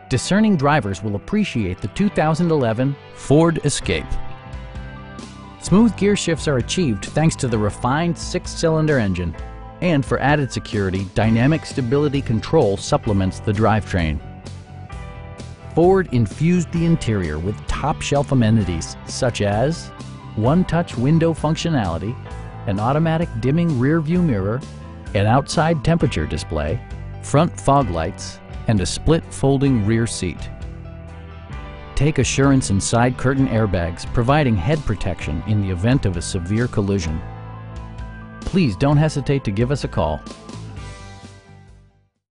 Discerning drivers will appreciate the 2011 Ford Escape. Smooth gear shifts are achieved thanks to the refined 6-cylinder engine. And for added security, dynamic stability control supplements the drivetrain. Ford infused the interior with top-shelf amenities such as one-touch window functionality, an automatic dimming rear-view mirror, an outside temperature display, front fog lights, and a split folding rear seat. Take assurance in side curtain airbags, providing head protection in the event of a severe collision. Please don't hesitate to give us a call.